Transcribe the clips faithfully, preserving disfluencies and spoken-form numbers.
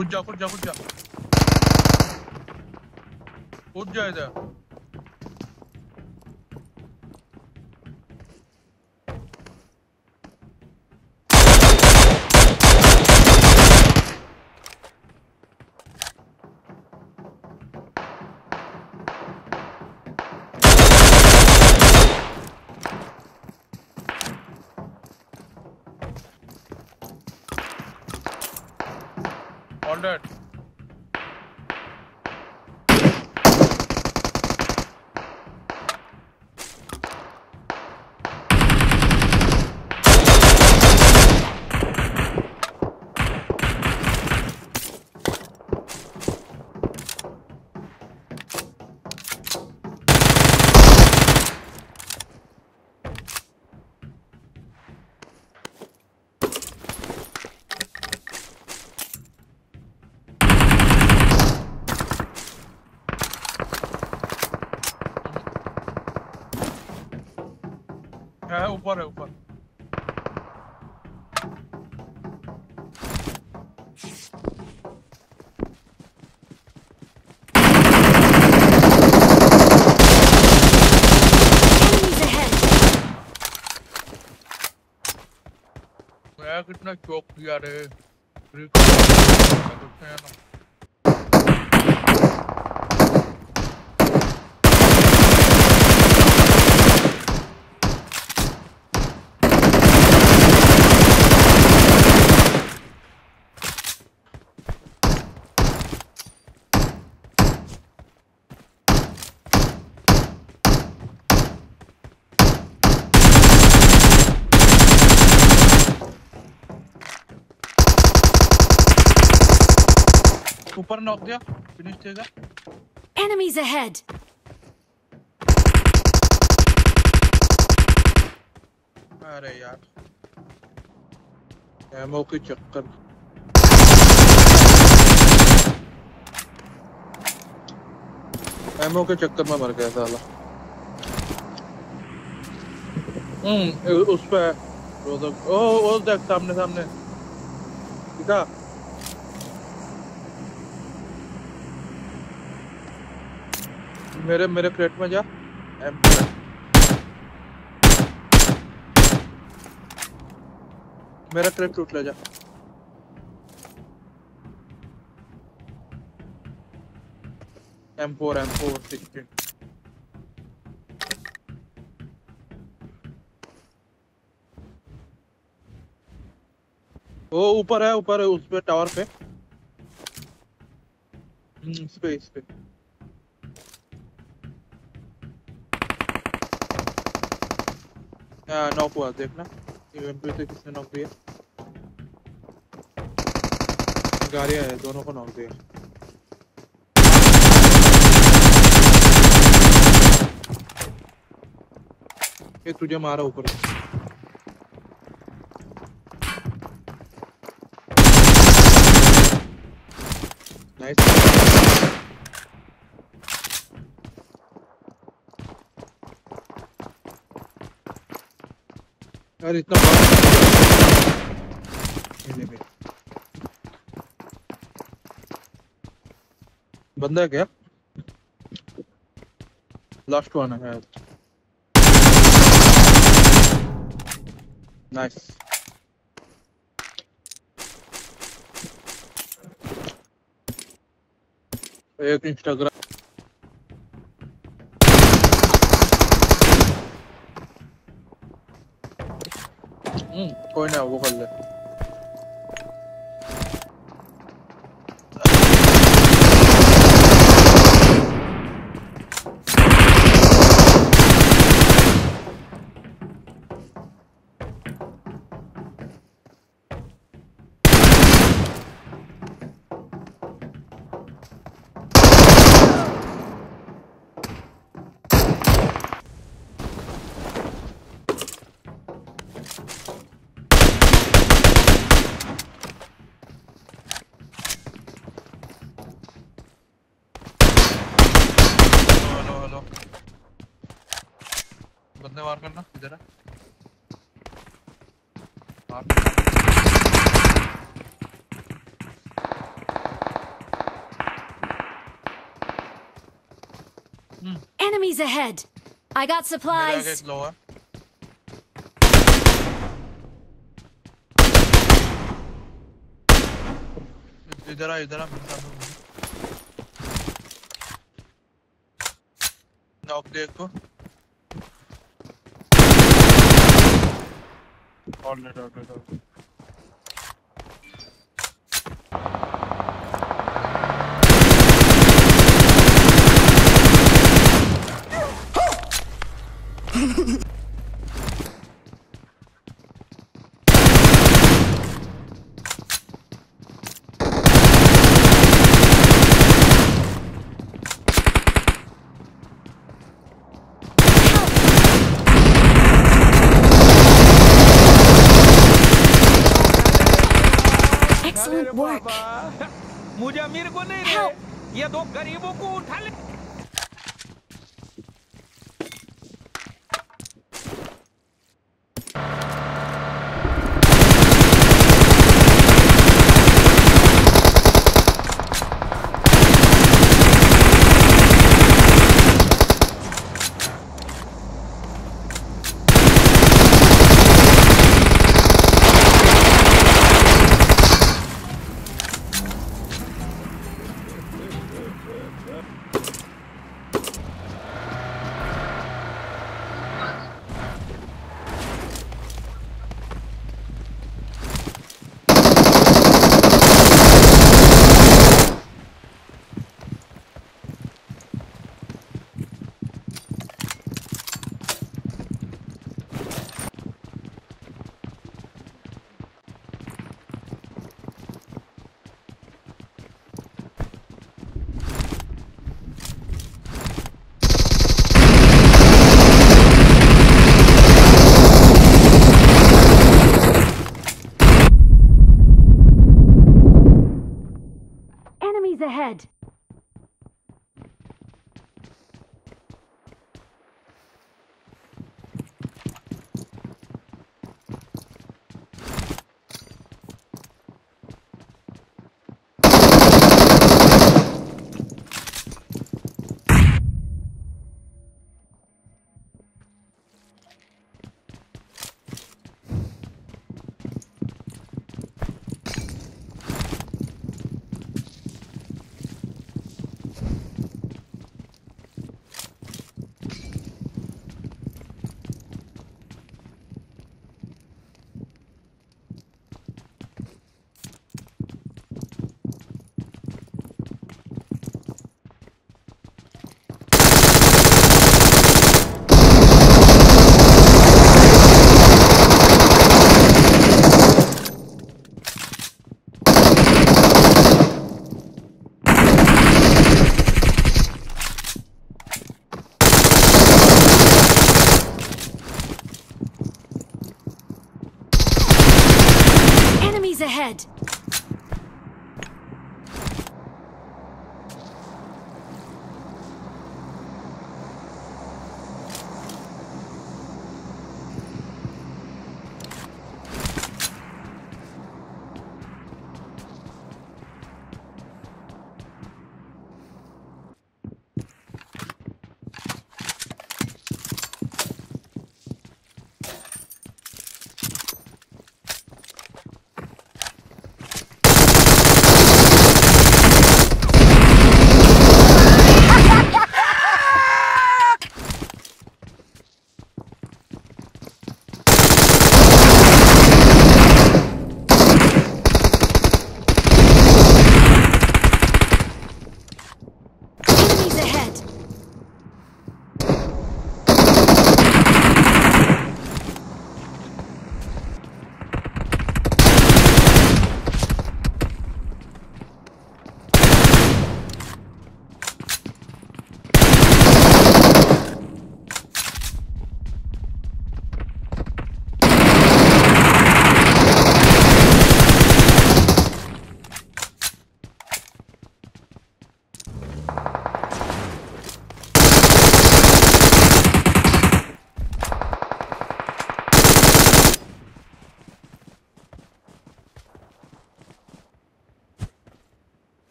कूद जा कूद जा कूद जा कूद जा इधर। All dead. है ऊपर है ऊपर। मैं कितना चौक किया रे। ऊपर नॉक दिया, फिनिश देगा। Enemies ahead. अरे यार एमओ के चक्कर। एमओ के चक्कर में मर गया साला। हम्म उस पे ओ ओ देख सामने सामने दिखा। मेरे मेरे क्रेट में जा। एम मेरा क्रेट टूट ले जा। M four M four sixteen. वो ऊपर है ऊपर है उस पे टावर पे। इस पे इस पे नॉक हुआ देखना। एमपी से किसने नॉक दिया? गाड़ियां है दोनों को नॉक दिया। ये तुझे मारा ऊपर। नाइस। यार इतना बंदा है क्या? लास्ट वन है। नाइस। एक इंस्टाग्राम हम्म कोई ना वो कर ले। बंदे वार करना इधर है। Enemies ahead! I got मेरा आगे supplies! लो है इधर आ इधर आ नॉक देखो ऑलरेडी ऑलरेडी Excellent work! मुझे अमीर को नहीं Help! रे, ये दो गरीबों को उठा ले। Enemies ahead! Enemies ahead!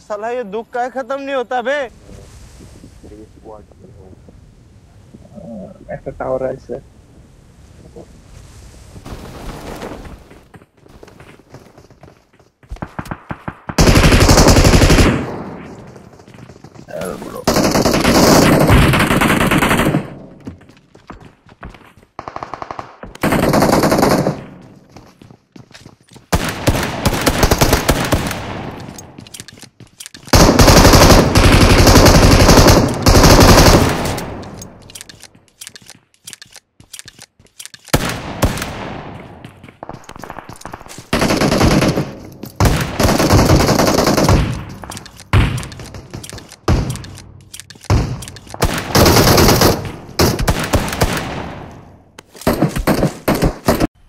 साला ये दुख का खत्म नहीं होता बे। ऐसा टावर है इससे।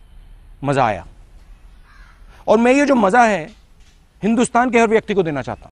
मजा आया और मैं ये जो मजा है हिंदुस्तान के हर व्यक्ति को देना चाहता हूं।